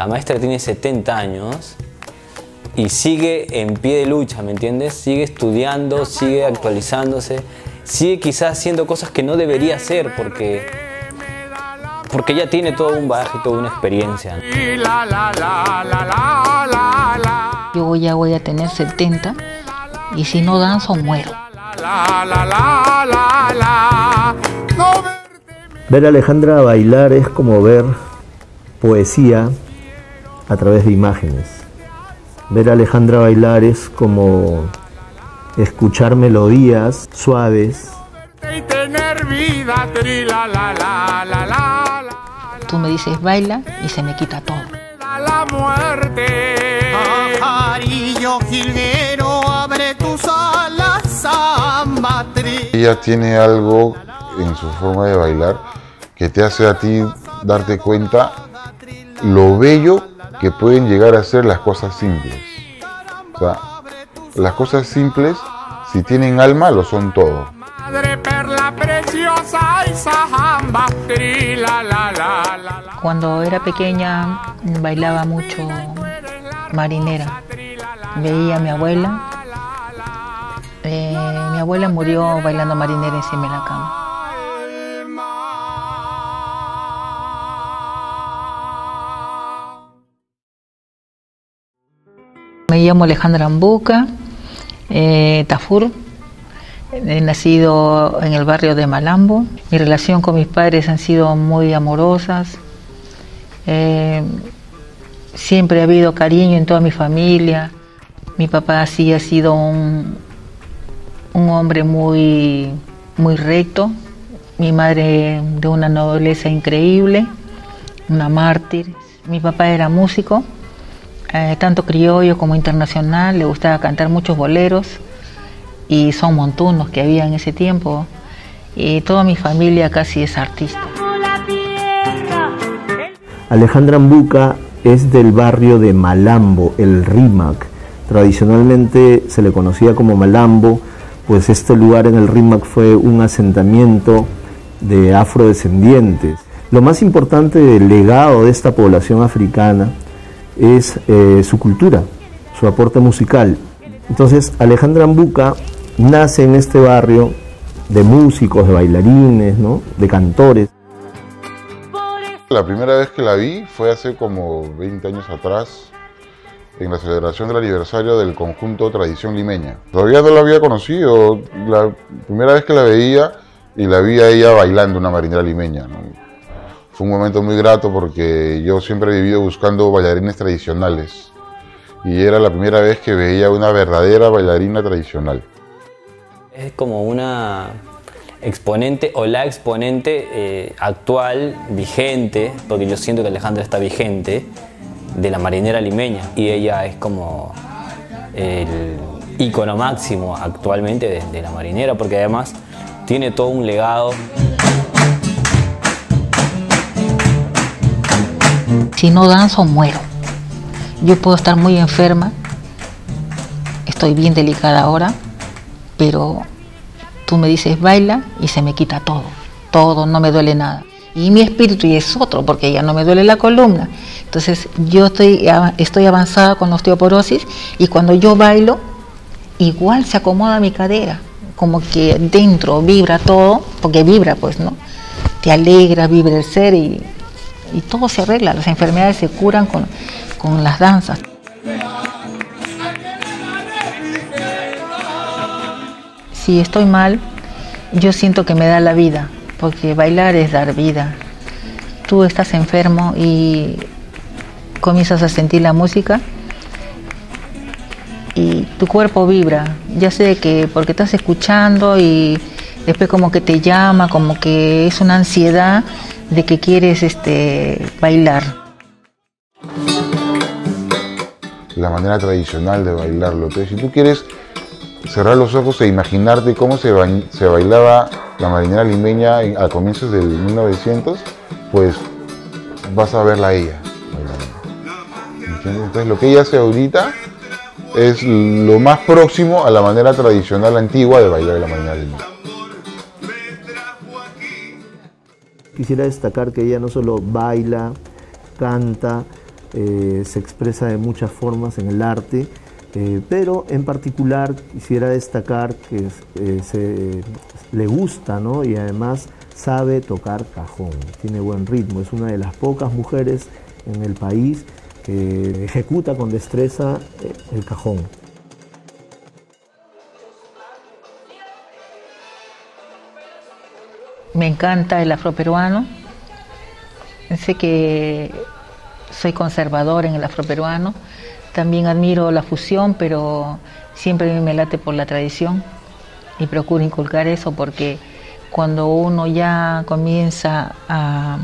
La maestra tiene 70 años y sigue en pie de lucha, ¿me entiendes? Sigue estudiando, sigue actualizándose, sigue quizás haciendo cosas que no debería hacer porque ya tiene todo un bagaje, toda una experiencia. Yo ya voy a tener 70 y si no danzo muero. Ver a Alejandra bailar es como ver poesía a través de imágenes. Ver a Alejandra bailar es como escuchar melodías suaves. Tú me dices baila y se me quita todo. Pajarillo jilguero, abre tus alas a matriz. Ella tiene algo en su forma de bailar que te hace a ti darte cuenta lo bello que pueden llegar a ser las cosas simples. O sea, las cosas simples, si tienen alma, lo son todo. Cuando era pequeña bailaba mucho marinera. Veía a mi abuela. Mi abuela murió bailando marinera encima de la cama. Me llamo Alejandra Mbuka Tafur. He nacido en el barrio de Malambo. Mi relación con mis padres han sido muy amorosas. Siempre ha habido cariño en toda mi familia. Mi papá sí ha sido un hombre muy recto. Mi madre de una nobleza increíble, una mártir. Mi papá era músico, tanto criollo como internacional. Le gustaba cantar muchos boleros. Y son montunos que había en ese tiempo, y toda mi familia casi es artista. Alejandra Mbuka es del barrio de Malambo, el Rímac. Tradicionalmente se le conocía como Malambo, pues este lugar en el Rímac fue un asentamiento de afrodescendientes. Lo más importante del legado de esta población africana es su cultura, su aporte musical. Entonces Alejandra Mbuka nace en este barrio de músicos, de bailarines, ¿no?, de cantores. La primera vez que la vi fue hace como 20 años atrás, en la celebración del aniversario del conjunto Tradición Limeña. Todavía no la había conocido, la primera vez que la veía y la vi a ella bailando una marinera limeña, ¿no? Fue un momento muy grato porque yo siempre he vivido buscando bailarines tradicionales y era la primera vez que veía una verdadera bailarina tradicional. Es como una exponente o la exponente actual, vigente, porque yo siento que Alejandra está vigente, de la marinera limeña, y ella es como el ícono máximo actualmente de la marinera, porque además tiene todo un legado. Si no danzo muero. Yo puedo estar muy enferma, estoy bien delicada ahora, pero tú me dices baila y se me quita todo, no me duele nada. Y mi espíritu y es otro, porque ya no me duele la columna. Entonces yo estoy avanzada con la osteoporosis y cuando yo bailo, igual se acomoda mi cadera, como que dentro vibra todo, porque vibra pues, ¿no? Te alegra, vibra el ser y todo se arregla, las enfermedades se curan con las danzas. Si estoy mal, yo siento que me da la vida, porque bailar es dar vida. Tú estás enfermo y comienzas a sentir la música y tu cuerpo vibra. Ya sé que porque estás escuchando y después como que te llama, como que es una ansiedad de que quieres bailar. La manera tradicional de bailarlo. Entonces, si tú quieres cerrar los ojos e imaginarte cómo se bailaba la marinera limeña a comienzos del 1900, pues vas a verla a ella bailando. ¿Entiendes? Entonces lo que ella hace ahorita es lo más próximo a la manera tradicional antigua de bailar la marinera limeña. Quisiera destacar que ella no solo baila, canta, se expresa de muchas formas en el arte, pero en particular quisiera destacar que le gusta, ¿no? Y además sabe tocar cajón, tiene buen ritmo, es una de las pocas mujeres en el país que ejecuta con destreza el cajón. Me encanta el afroperuano. Sé que soy conservador en el afroperuano. También admiro la fusión, pero siempre me late por la tradición y procuro inculcar eso, porque cuando uno ya comienza a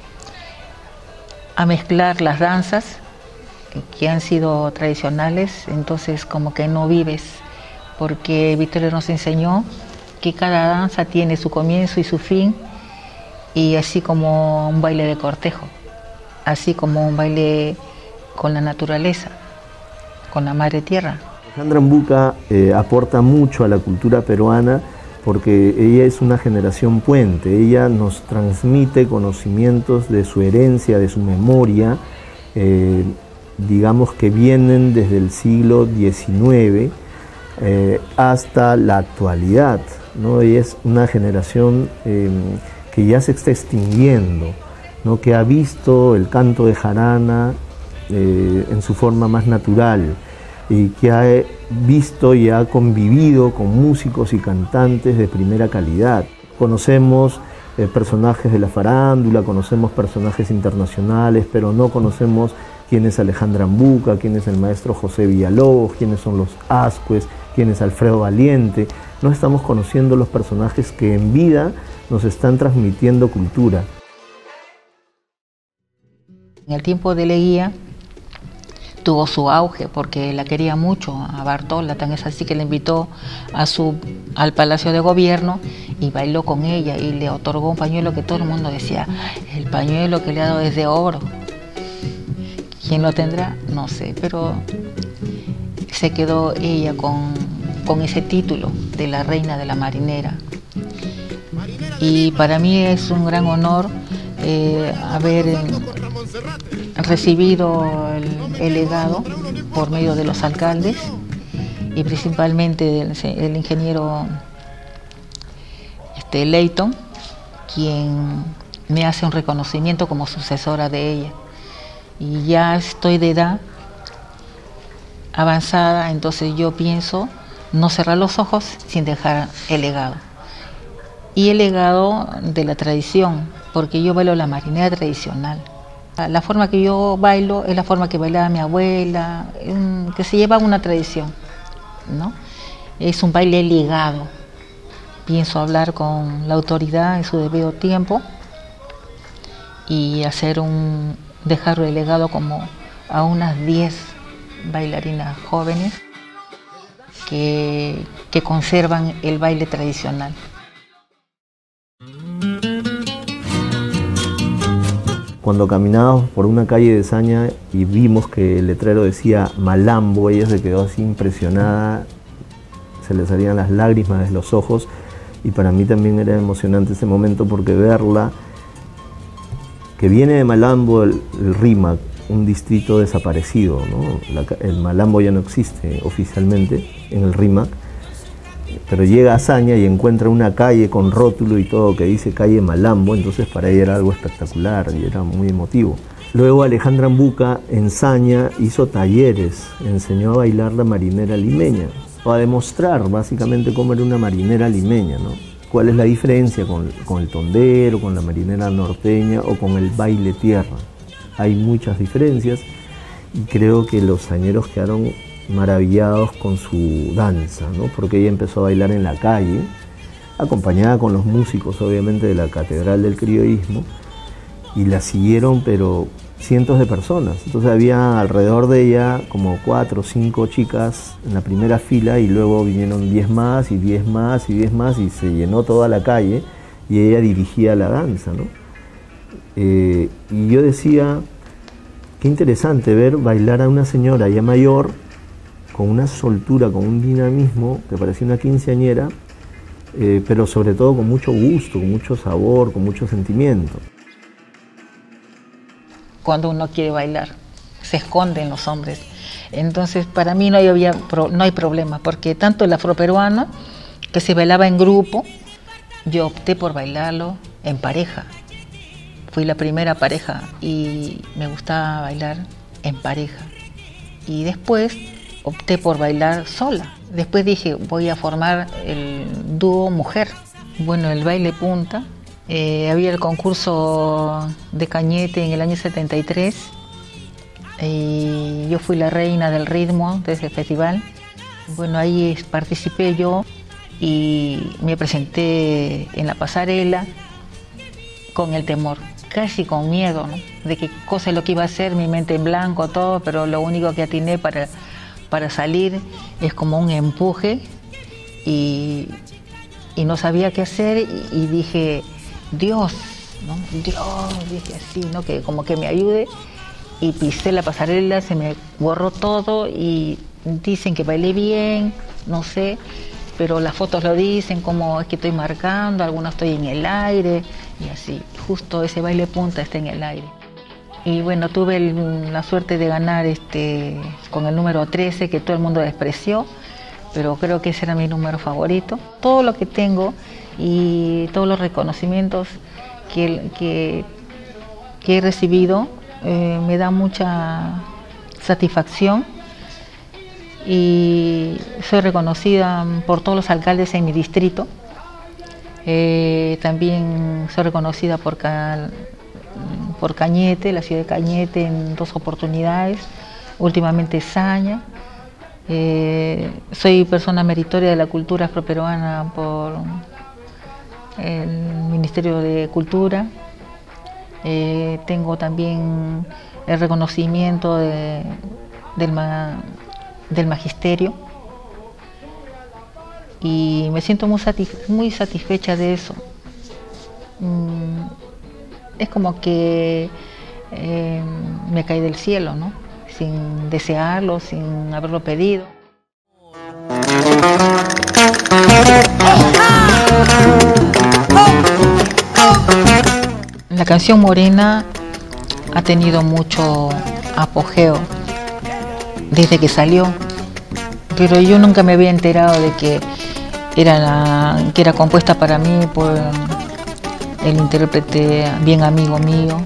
mezclar las danzas que han sido tradicionales, entonces como que no vives, porque Vittorio nos enseñó que cada danza tiene su comienzo y su fin, y así como un baile de cortejo, así como un baile con la naturaleza, con la madre tierra. Alejandra Mbuka aporta mucho a la cultura peruana porque ella es una generación puente, ella nos transmite conocimientos de su herencia, de su memoria, digamos que vienen desde el siglo XIX hasta la actualidad, ¿no? Ella es una generación que ya se está extinguiendo, ¿no? Que ha visto el canto de jarana en su forma más natural, y que ha visto y ha convivido con músicos y cantantes de primera calidad. Conocemos personajes de la farándula, conocemos personajes internacionales, pero no conocemos quién es Alejandra Mbuka, quién es el maestro José Villalobos, quiénes son los Ascues, quién es Alfredo Valiente. No estamos conociendo los personajes que en vida nos están transmitiendo cultura. En el tiempo de Leguía tuvo su auge porque la quería mucho a Bartola, tan es así que le invitó al Palacio de Gobierno y bailó con ella y le otorgó un pañuelo que todo el mundo decía, el pañuelo que le ha dado es de oro. ¿Quién lo tendrá? No sé, pero se quedó ella con ese título de la reina de la marinera. Y para mí es un gran honor haber recibido el legado por medio de los alcaldes y principalmente el ingeniero Leighton, quien me hace un reconocimiento como sucesora de ella. Y ya estoy de edad avanzada, entonces yo pienso no cerrar los ojos sin dejar el legado. Y el legado de la tradición, porque yo bailo la marinera tradicional. La forma que yo bailo es la forma que bailaba mi abuela, que se lleva una tradición, ¿no? Es un baile ligado. Pienso hablar con la autoridad en su debido tiempo y dejar el legado como a unas 10 bailarinas jóvenes que conservan el baile tradicional. Cuando caminábamos por una calle de Zaña y vimos que el letrero decía Malambo, ella se quedó así impresionada, se le salían las lágrimas de los ojos, y para mí también era emocionante ese momento porque verla, que viene de Malambo, el Rímac, un distrito desaparecido, ¿no? El Malambo ya no existe oficialmente en el Rímac, pero llega a Zaña y encuentra una calle con rótulo y todo que dice calle Malambo, entonces para ella era algo espectacular y era muy emotivo. Luego Alejandra Mbuka en Zaña hizo talleres, enseñó a bailar la marinera limeña, o a demostrar básicamente cómo era una marinera limeña, ¿no? Cuál es la diferencia con el tondero, con la marinera norteña o con el baile tierra. Hay muchas diferencias y creo que los zañeros quedaron maravillados con su danza, ¿no? Porque ella empezó a bailar en la calle, acompañada con los músicos obviamente de la Catedral del Criollismo, y la siguieron pero cientos de personas. Entonces había alrededor de ella como 4 o 5 chicas en la primera fila y luego vinieron 10 más y 10 más y 10 más y se llenó toda la calle y ella dirigía la danza, ¿no? Y yo decía, qué interesante ver bailar a una señora ya mayor con una soltura, con un dinamismo que parecía una quinceañera, pero sobre todo con mucho gusto, con mucho sabor, con mucho sentimiento. Cuando uno quiere bailar, se esconden los hombres. Entonces para mí no hay problema, porque tanto el afroperuano, que se bailaba en grupo, yo opté por bailarlo en pareja. Fui la primera pareja y me gustaba bailar en pareja. Y después opté por bailar sola. Después dije, voy a formar el dúo mujer. Bueno, el baile punta. Había el concurso de Cañete en el año 73 y yo fui la reina del ritmo de ese festival. Bueno, ahí participé yo y me presenté en la pasarela con el temor, casi con miedo, ¿no? De qué cosa es lo que iba a hacer, mi mente en blanco, todo, pero lo único que atiné para salir es como un empuje y no sabía qué hacer y dije, Dios, ¿no? Dios, dije así, ¿no? Que como que me ayude, y pisé la pasarela, se me borró todo y dicen que bailé bien, no sé, pero las fotos lo dicen, como es que estoy marcando, algunos estoy en el aire y así, justo ese baile punta está en el aire. Y bueno, tuve la suerte de ganar con el número 13, que todo el mundo despreció, pero creo que ese era mi número favorito. Todo lo que tengo y todos los reconocimientos que he recibido me da mucha satisfacción y soy reconocida por todos los alcaldes en mi distrito. También soy reconocida por Cañete, la ciudad de Cañete, en 2 oportunidades, últimamente Saña. Soy persona meritoria de la cultura afroperuana por el Ministerio de Cultura. Tengo también el reconocimiento del magisterio y me siento muy satisfecha de eso. Es como que me caí del cielo, ¿no? Sin desearlo, sin haberlo pedido. La canción Morena ha tenido mucho apogeo desde que salió, pero yo nunca me había enterado de que era compuesta para mí por el intérprete bien amigo mío,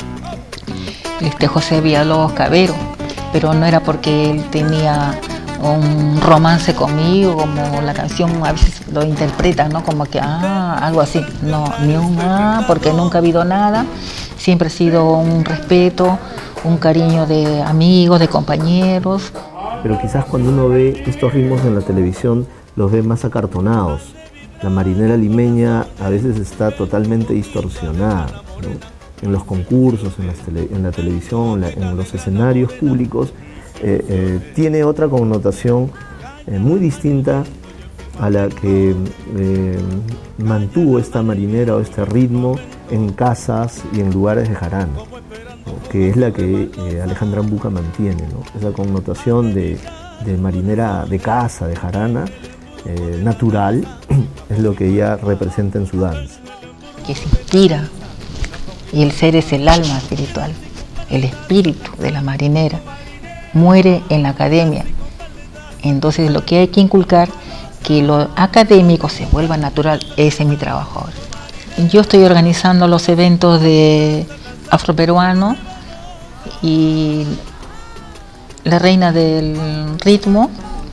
José Villalobos Cabero, pero no era porque él tenía un romance conmigo, como la canción a veces lo interpretan, ¿no? Como que, algo así. No, ni un porque nunca ha habido nada. Siempre ha sido un respeto, un cariño de amigos, de compañeros. Pero quizás cuando uno ve estos ritmos en la televisión, los ve más acartonados. La marinera limeña a veces está totalmente distorsionada, ¿no? En los concursos, en la televisión, en los escenarios públicos, tiene otra connotación muy distinta a la que mantuvo esta marinera o este ritmo en casas y en lugares de jarana, ¿no? Que es la que Alejandra Ambuca mantiene, ¿no? Esa connotación de marinera de casa, de jarana, natural, es lo que ella representa en su danza. Que se inspira, y el ser es el alma espiritual, el espíritu de la marinera. Muere en la academia. Entonces lo que hay que inculcar, que lo académico se vuelva natural. Ese es mi trabajo ahora. Yo estoy organizando los eventos de afroperuano y la reina del ritmo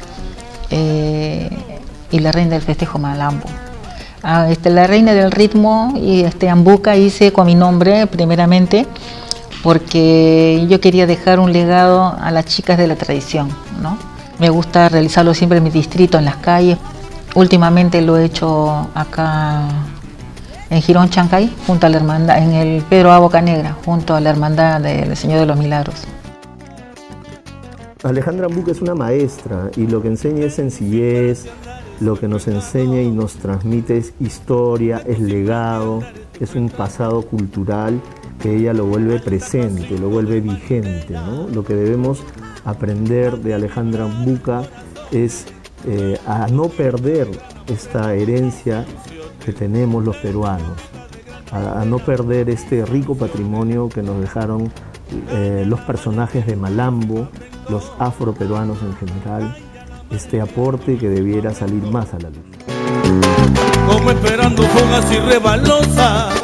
y la reina del festejo Malambo. La reina del ritmo y Ambuca hice con mi nombre primeramente, porque yo quería dejar un legado a las chicas de la tradición, ¿no? Me gusta realizarlo siempre en mi distrito, en las calles. Últimamente lo he hecho acá en Girón Chancay, junto a la hermandad, en el Pedro A. Bocanegra, junto a la hermandad del Señor de los Milagros. Alejandra Ambuca es una maestra y lo que enseña es sencillez, lo que nos enseña y nos transmite es historia, es legado, es un pasado cultural que ella lo vuelve presente, lo vuelve vigente, ¿no? Lo que debemos aprender de Alejandra Ambuca es a no perder esta herencia que tenemos los peruanos, a no perder este rico patrimonio que nos dejaron los personajes de Malambo, los afroperuanos en general, este aporte que debiera salir más a la luz. Como esperando fogas y rebalosas.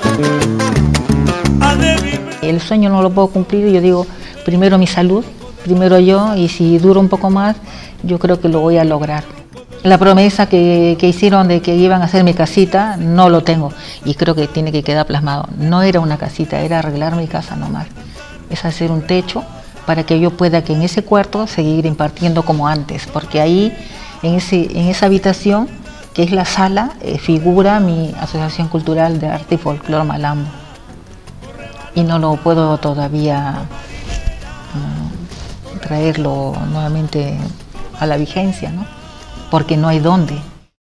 El sueño no lo puedo cumplir, yo digo, primero mi salud, primero yo, y si dura un poco más, yo creo que lo voy a lograr. La promesa que hicieron de que iban a hacer mi casita, no lo tengo, y creo que tiene que quedar plasmado. No era una casita, era arreglar mi casa nomás. Es hacer un techo para que yo pueda que en ese cuarto seguir impartiendo como antes, porque ahí, en esa habitación, que es la sala, figura mi Asociación Cultural de Arte y Folclore Malambo. Y no lo puedo todavía traerlo nuevamente a la vigencia, ¿no? Porque no hay dónde.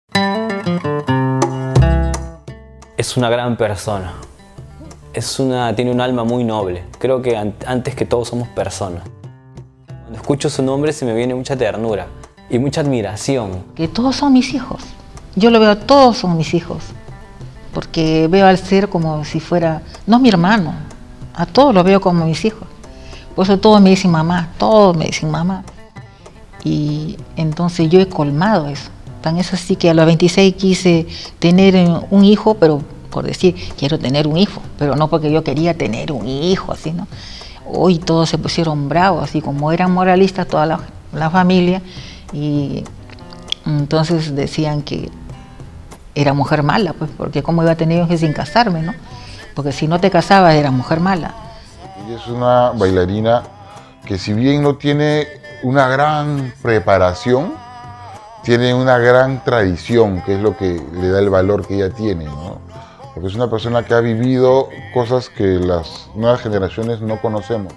Es una gran persona. Tiene un alma muy noble. Creo que antes que todo somos personas. Cuando escucho su nombre se me viene mucha ternura y mucha admiración. Que todos son mis hijos. Yo lo veo, todos son mis hijos. Porque veo al ser como si fuera, no mi hermano, a todos los veo como mis hijos. Por eso todos me dicen mamá, todos me dicen mamá. Y entonces yo he colmado eso. Tan es así que a los 26 quise tener un hijo, pero por decir, quiero tener un hijo, pero no porque yo quería tener un hijo, así, ¿no? Hoy todos se pusieron bravos, así como eran moralistas toda la familia, y entonces decían que era mujer mala, pues, porque cómo iba a tener hijos sin casarme, ¿no? Porque si no te casabas era mujer mala. Ella es una bailarina que, si bien no tiene una gran preparación, tiene una gran tradición, que es lo que le da el valor que ella tiene, ¿no? Porque es una persona que ha vivido cosas que las nuevas generaciones no conocemos.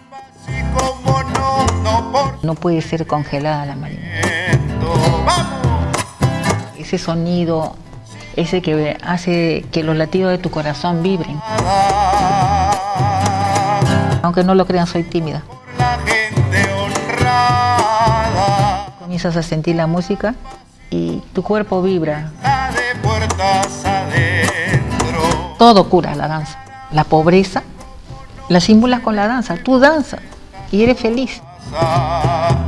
No puede ser congelada la marimba. Ese sonido, ese que hace que los latidos de tu corazón vibren. Aunque no lo crean, soy tímida. Comienzas a sentir la música y tu cuerpo vibra. Todo cura la danza. La pobreza la simulas con la danza. Tú danzas y eres feliz.